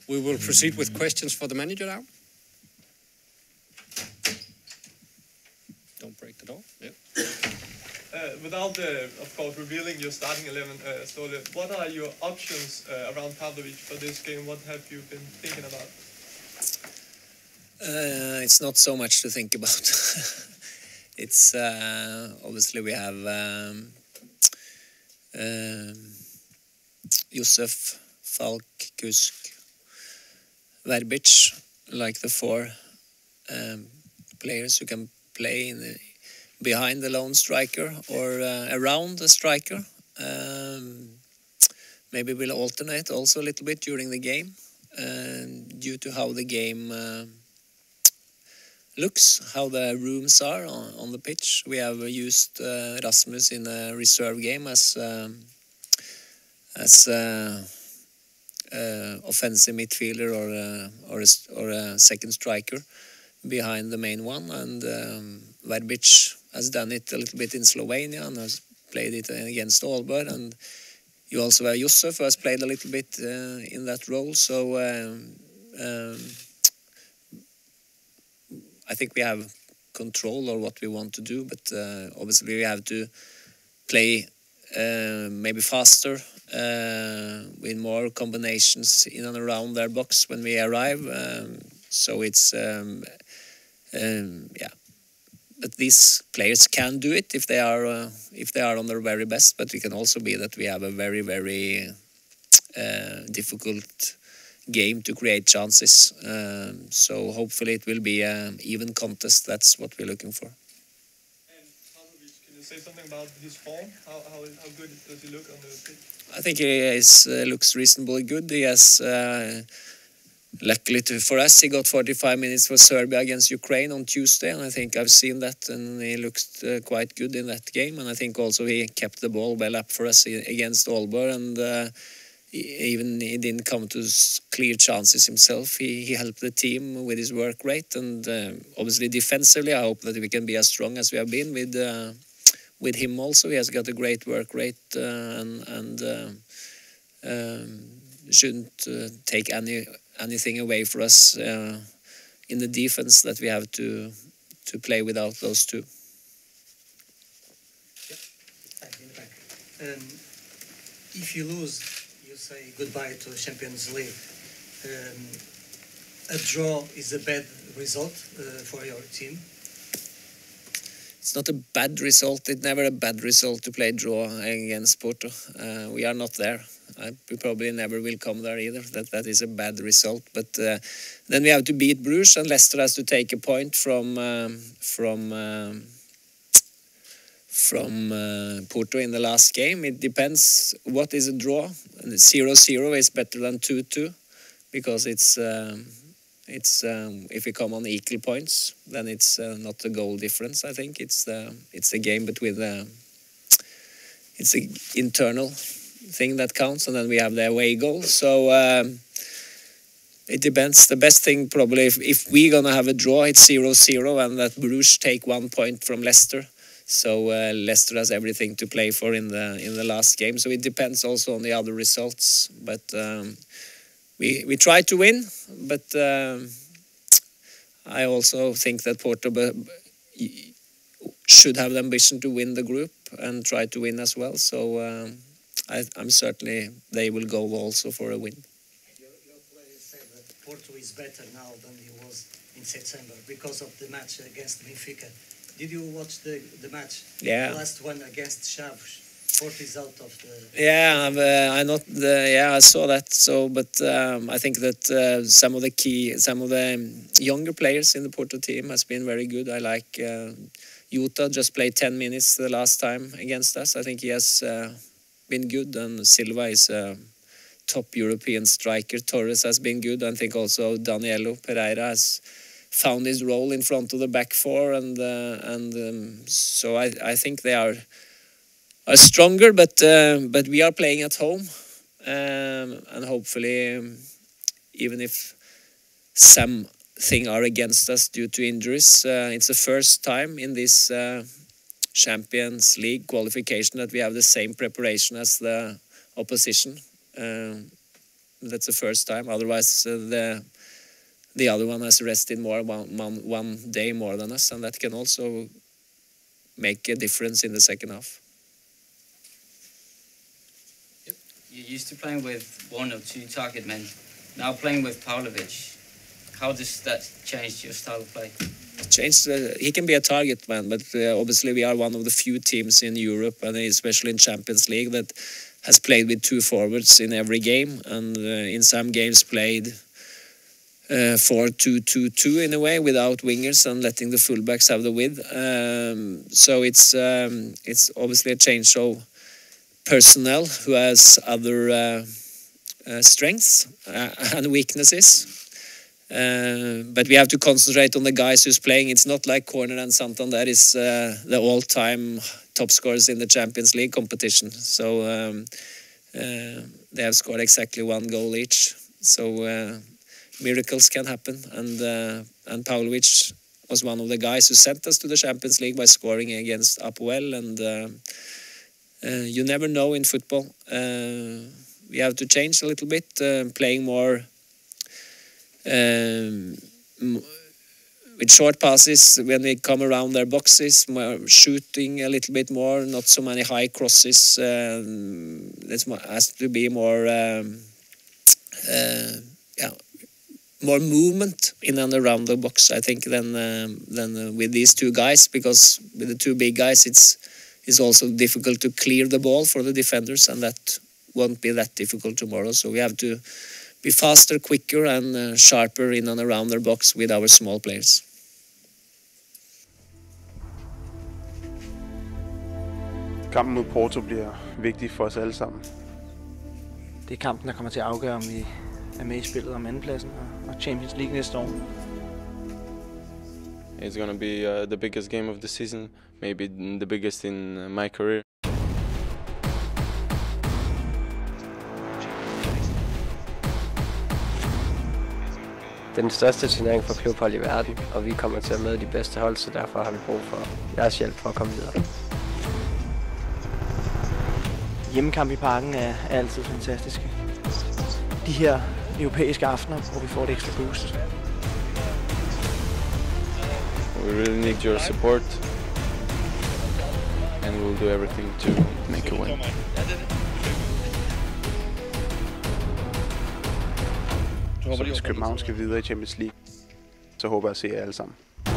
We will proceed with questions for the manager now. Don't break the door. Yeah. Without, of course, revealing your starting 11, Ståle, what are your options around Pavlovic for this game? What have you been thinking about? It's not so much to think about. It's obviously we have Josef, Falk, Kusk, Verbic, like the four players who can play behind the lone striker or around the striker. Maybe we'll alternate also a little bit during the game due to how the game looks, how the rooms are on the pitch. We have used Rasmus in a reserve game as offensive midfielder or a second striker behind the main one, and Verbic has done it a little bit in Slovenia and has played it against Aalborg, and you also have Josef who has played a little bit in that role. So I think we have control of what we want to do, but obviously we have to play maybe faster with more combinations in and around their box when we arrive. So it's yeah. But these players can do it if they are on their very best. But it can also be that we have a very, very difficult game to create chances. So hopefully it will be an even contest. That's what we're looking for. And Pavlovic, can you say something about his form? How good does he look on the pitch? I think he looks reasonably good. He has. Luckily for us, he got 45 minutes for Serbia against Ukraine on Tuesday, and I think I've seen that, and he looked quite good in that game. And I think also he kept the ball well up for us against Aalborg, and even he didn't come to clear chances himself. He helped the team with his work rate, and obviously defensively, I hope that we can be as strong as we have been with him. Also, he has got a great work rate, and shouldn't take anything away for us in the defense that we have to play without those two. If you lose, you say goodbye to Champions League. A draw is a bad result for your team. It's not a bad result. It's never a bad result to play draw against Porto. We are not there. We probably never will come there either. That is a bad result. But then we have to beat Bruges, and Leicester has to take a point from Porto in the last game. It depends what is a draw. 0-0 is better than 2-2 because it's if we come on equal points, then it's not a goal difference. I think it's a game between it's an internal thing that counts, and then we have the away goal. So it depends. The best thing probably if we're gonna have a draw, it's 0-0, and that Bruges take 1 point from Leicester. So Leicester has everything to play for in the last game. So it depends also on the other results, but. We try to win, but I also think that Porto should have the ambition to win the group and try to win as well. So I'm certainly they will go also for a win. Your players said that Porto is better now than he was in September because of the match against Benfica. Did you watch the match? Yeah. The last one against Chaves. Porto is out of the. Yeah, I saw that. So, but I think that some of the younger players in the Porto team has been very good. I like Jota just played 10 minutes the last time against us. I think he has been good, and Silva is a top European striker. Torres has been good. I think also Danilo Pereira has found his role in front of the back four, and so I think they are stronger, but we are playing at home, and hopefully, even if something are against us due to injuries, it's the first time in this Champions League qualification that we have the same preparation as the opposition. That's the first time. Otherwise, the other one has rested more one day more than us, and that can also make a difference in the second half. You're used to playing with 1 or 2 target men. Now playing with Pavlovic, how does that change your style of play? He can be a target man, but obviously we are one of the few teams in Europe, and especially in Champions League, that has played with 2 forwards in every game, and in some games played 4-2-2-2 in a way, without wingers and letting the fullbacks have the width. So it's obviously a change of personnel who has other strengths and weaknesses. But we have to concentrate on the guys who's playing. It's not like Corner and Santander is the all-time top scorers in the Champions League competition. So they have scored exactly 1 goal each. So miracles can happen. And Pavlovic was one of the guys who sent us to the Champions League by scoring against Apoel. And you never know in football. We have to change a little bit, playing more with short passes when we come around their boxes, more shooting a little bit more, not so many high crosses. It has to be more more movement in and around the box, I think, than with these 2 guys, because with the 2 big guys it's also difficult to clear the ball for the defenders, and that won't be that difficult tomorrow. So we have to be faster, quicker and sharper in and around their box with our small players. Kampen mod Porto bliver vigtig for os alle sammen. Det er kampen, der kommer til at afgøre, om vi er med i spillet om andenpladsen og Champions League næste år. It's going to be the biggest game of the season, maybe the biggest in my career. Det er den største turnering for klubhold i verden, og vi kommer til at møde de bedste hold, så derfor har vi brug for jeres hjælp for at komme videre. Hjemmekamp i Parken er altid fantastiske. De her europæiske aftener, hvor vi får et ekstra boost. We really need your support, and we'll do everything to make a win. Så hvis København skal videre i Champions League, så håber jeg at se jer alle sammen.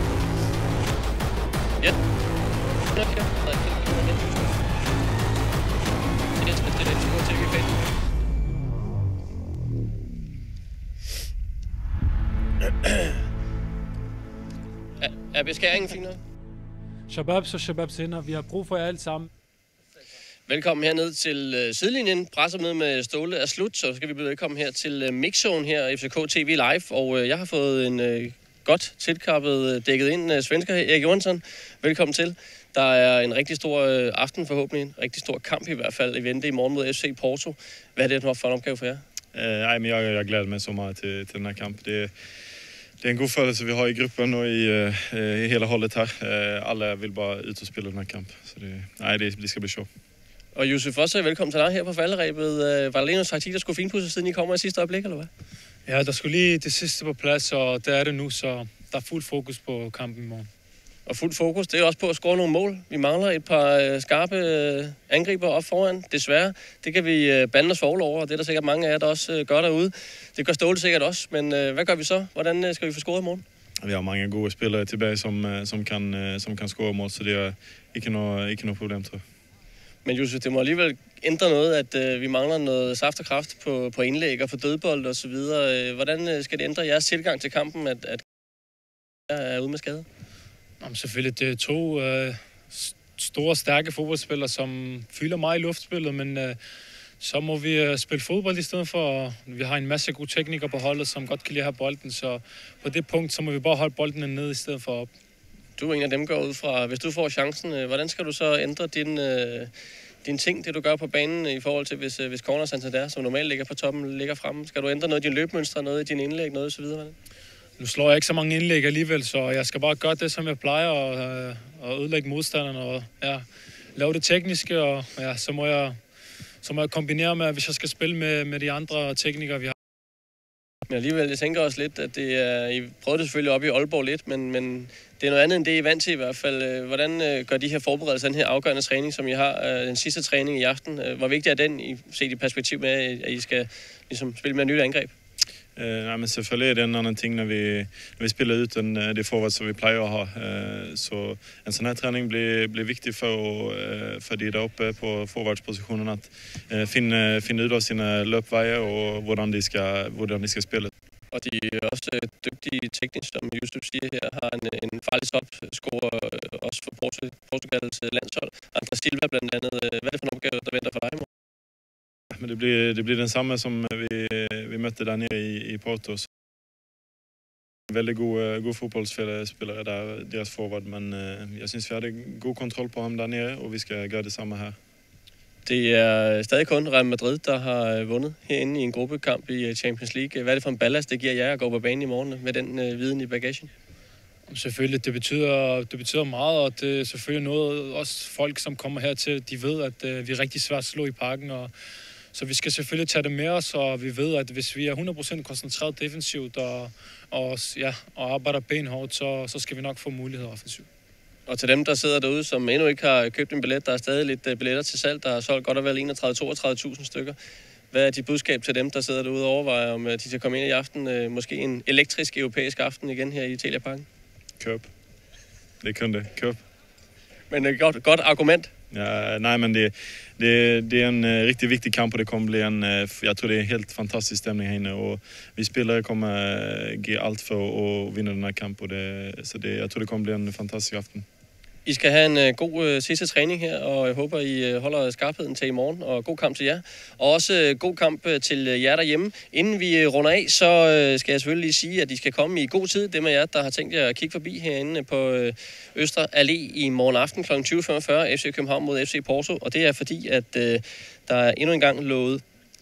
Er beskæringen fin nok? Shabab, så Shabab sender. Vi har brug for jer alle sammen. Velkommen herned til sidelinjen. Pressemøde med Ståle er slut, så skal vi byde velkommen her til Mixzone her, FCK TV Live. Og jeg har fået en godt tilkappet, dækket ind svensker, Erik Johansson. Velkommen til. Der er en rigtig stor aften forhåbentlig, en rigtig stor kamp i hvert fald i vente i morgen mod FC Porto. Hvad er det for en opgave for jer? Nej, men jeg glæder mig så meget til den her kamp. Det er en god følelse, vi har i gruppen og i hele holdet her. Alle vil bare ud og spille den her kamp. Så det skal blive sjovt. Og Josef også, velkommen til dig her på falderæbet. Var der lige noget taktik, der skulle finpudses, siden I kommer i sidste øjeblik, eller hvad? Ja, der skulle lige det sidste på plads, og der er det nu, så der er fuld fokus på kampen i morgen. Og fuld fokus, det er også på at score nogle mål. Vi mangler et par skarpe angriber op foran, desværre. Det kan vi bande os for over, og det er der sikkert mange af jer, der også gør derude. Det gør Ståle sikkert også, men hvad gør vi så? Hvordan skal vi få scoret i morgen? Vi har mange gode spillere tilbage, som kan score mål, så det er ikke noget problem, tror jeg. Men Josef, det må alligevel ændre noget, at vi mangler noget saft og kraft på indlæg og på dødbold og så videre. Hvordan skal det ændre jeres tilgang til kampen, at er ude med skade? Jamen, selvfølgelig, det er 2 store, stærke fodboldspillere, som fylder meget i luftspillet, men så må vi spille fodbold i stedet for. Vi har en masse gode teknikere på holdet, som godt kan lide at have bolden, så på det punkt, så må vi bare holde bolden ned i stedet for op. Du er en af dem, går ud fra, hvis du får chancen, hvordan skal du så ændre din ting, det du gør på banen, i forhold til, hvis Corner Santander, som normalt ligger på toppen, ligger fremme? Skal du ændre noget i din løbmønstre, noget i din indlæg, noget så videre? Nu slår jeg ikke så mange indlæg alligevel, så jeg skal bare gøre det, som jeg plejer, og ødelægge modstanderne, og lave det tekniske, og så så må jeg kombinere med, hvis jeg skal spille med de andre teknikere, vi har. Men alligevel, jeg tænker også lidt, at det er, I prøvede det selvfølgelig op i Aalborg lidt, men det er noget andet end det, I er vant til i hvert fald. Hvordan gør de her forberedelser, den her afgørende træning, som I har, den sidste træning i aften, hvor vigtig er den, set i perspektiv med, at I skal ligesom spille med et nyt angreb? Nej, men selvfølgelig er det en anden ting, når vi spiller uden det forward, som vi plejer at have. Så en sådan her træning bliver vigtig for de deroppe på forwardspositionen at finde ud af sine løbveje og hvordan de skal spille. Og de er også dygtige teknisk, som Yusuf siger her, har en farlig topscorer også for Portugals landshold. André Silva blandt andet. Hvad er det for en opgave, der venter for dig i morgen? Men det bliver den samme, som vi mødte der nede i Porto. Veldig gode fodboldspillere der, deres forward, men jeg synes, vi har god kontrol på ham der nede, og vi skal gøre det samme her. Det er stadig kun Real Madrid, der har vundet herinde i en gruppekamp i Champions League. Hvad er det for en ballast, det giver jer at gå på banen i morgen med den viden i bagagen? Selvfølgelig, det betyder meget, og det er selvfølgelig noget, også folk, som kommer hertil, de ved, at vi er rigtig svært at slå i parken, og så vi skal selvfølgelig tage det med os, og vi ved, at hvis vi er 100% koncentreret defensivt og arbejder benhårdt, så skal vi nok få muligheder offensivt. Og til dem, der sidder derude, som endnu ikke har købt en billet, der er stadig lidt billetter til salg, der er solgt godt og vel 31-32.000 stykker. Hvad er dit budskab til dem, der sidder derude og overvejer, om de skal komme ind i aften? Måske en elektrisk europæisk aften igen her i Telia Parken? Køb. Det kun det. Køb. Men det er godt argument. Ja, nej, men det er en rigtig vigtig kamp, og det kommer blive jeg tror det er en helt fantastisk stemning herinde, og vi spillere kommer give alt for at vinde den her kamp, og jeg tror det kommer blive en fantastisk aften. I skal have en god sidste træning her, og jeg håber, I holder skarpheden til i morgen, og god kamp til jer. Og også god kamp til jer derhjemme. Inden vi runder af, så skal jeg selvfølgelig lige sige, at I skal komme i god tid. Dem af jer, der har tænkt jer at kigge forbi herinde på Østre Allé i morgen aften kl. 20.45, FC København mod FC Porto. Og det er fordi, at der er endnu en gang lovet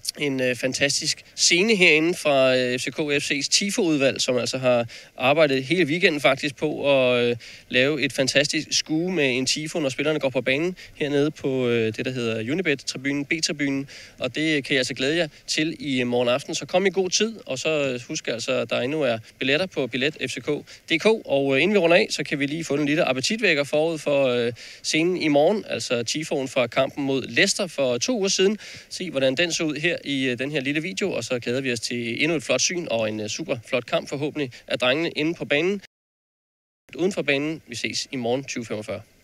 en fantastisk scene herinde fra FCK FC's TIFO-udvalg, som altså har arbejdet hele weekenden faktisk på at lave et fantastisk skue med en TIFO, når spillerne går på banen hernede på det, der hedder Unibet-tribunen, B-tribunen, og det kan jeg altså glæde jer til i morgen aften. Så kom i god tid, og så husk altså, at der endnu er billetter på billetfck.dk, og inden vi runder af, så kan vi lige få en lille appetitvækker forud for scenen i morgen, altså TIFO'en fra kampen mod Leicester for 2 uger siden. Se, hvordan den så ud her i den her lille video, og så glæder vi os til endnu et flot syn og en super flot kamp forhåbentlig af drengene inde på banen. Uden for banen, vi ses i morgen 20.45.